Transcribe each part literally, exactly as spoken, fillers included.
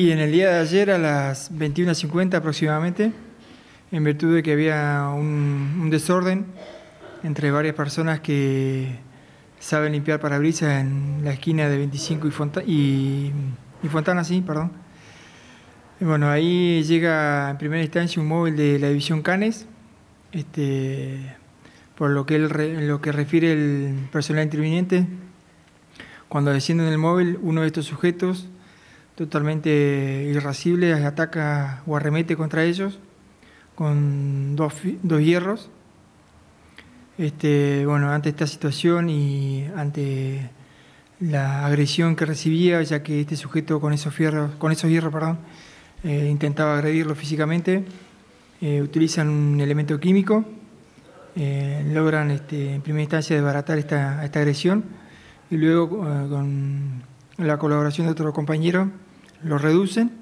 Y en el día de ayer a las veintiuna cincuenta aproximadamente, en virtud de que había un, un desorden entre varias personas que saben limpiar parabrisas en la esquina de veinticinco y, Fonta y, y Fontana, sí, perdón. Y bueno, ahí llega en primera instancia un móvil de la división Canes, este, por lo que, el, lo que refiere el personal interviniente. Cuando descienden del móvil, uno de estos sujetos, totalmente irascible, ataca o arremete contra ellos con dos, dos hierros. Este, bueno, ante esta situación y ante la agresión que recibía, ya que este sujeto con esos fierros, con esos hierros, perdón, eh, intentaba agredirlo físicamente, eh, utilizan un elemento químico, eh, logran este, en primera instancia desbaratar esta, esta agresión y luego eh, con la colaboración de otro compañero lo reducen.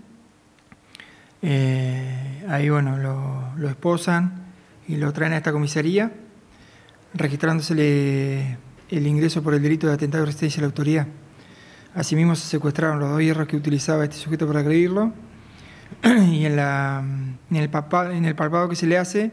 Eh, ahí bueno, lo, lo esposan y lo traen a esta comisaría, registrándosele el ingreso por el delito de atentado de resistencia a la autoridad. Asimismo se secuestraron los dos hierros que utilizaba este sujeto para agredirlo y en, la, en, el, papá, en el palpado que se le hace,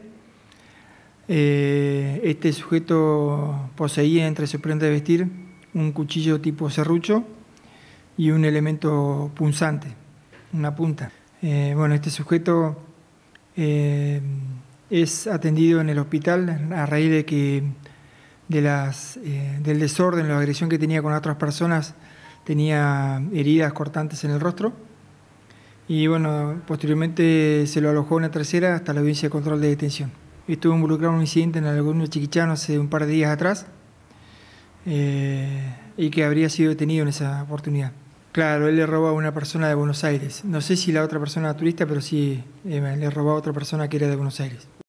eh, este sujeto poseía entre su prenda de vestir un cuchillo tipo serrucho y un elemento punzante, una punta. Eh, bueno, este sujeto eh, es atendido en el hospital a raíz de que de las, eh, del desorden, la agresión que tenía con otras personas, tenía heridas cortantes en el rostro. Y bueno, posteriormente se lo alojó en una tercera hasta la audiencia de control de detención. Estuvo involucrado en un incidente en el gobierno de Chiquichano hace un par de días atrás eh, y que habría sido detenido en esa oportunidad. Claro, él le robó a una persona de Buenos Aires. No sé si la otra persona era turista, pero sí eh, le robó a otra persona que era de Buenos Aires.